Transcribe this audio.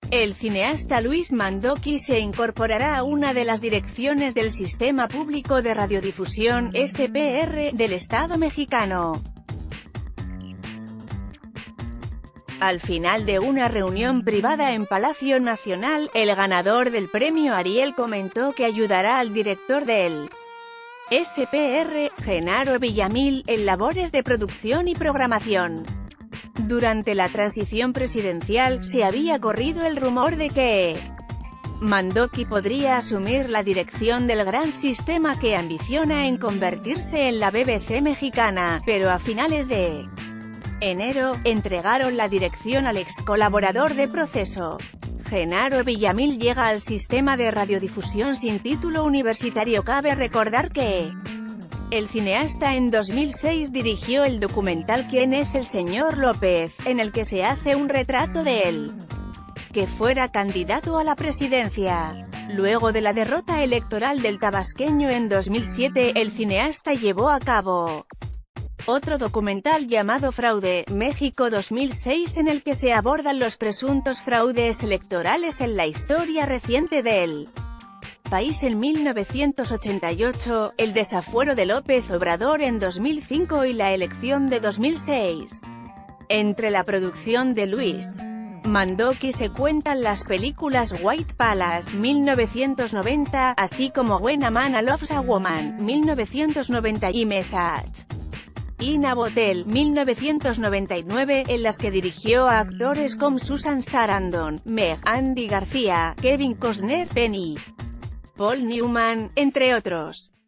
El cineasta Luis Mandoki se incorporará a una de las direcciones del Sistema Público de Radiodifusión, SPR, del Estado mexicano. Al final de una reunión privada en Palacio Nacional, el ganador del premio Ariel comentó que ayudará al director del SPR, Genaro Villamil, en labores de producción y programación. Durante la transición presidencial, se había corrido el rumor de que Mandoki podría asumir la dirección del gran sistema que ambiciona en convertirse en la BBC mexicana, pero a finales de enero, entregaron la dirección al ex colaborador de Proceso. Genaro Villamil llega al sistema de radiodifusión sin título universitario. Cabe recordar que el cineasta en 2006 dirigió el documental ¿Quién es el señor López?, en el que se hace un retrato de él que fuera candidato a la presidencia. Luego de la derrota electoral del tabasqueño en 2007, el cineasta llevó a cabo otro documental llamado Fraude, México 2006, en el que se abordan los presuntos fraudes electorales en la historia reciente del país en 1988, el desafuero de López Obrador en 2005 y la elección de 2006. Entre la producción de Luis Mandoki se cuentan las películas White Palace, 1990, así como When a Man Loves a Woman, 1990, y Message in a Bottle, 1999, en las que dirigió a actores como Susan Sarandon, Meg, Andy García, Kevin Costner, Penny, Paul Newman, entre otros.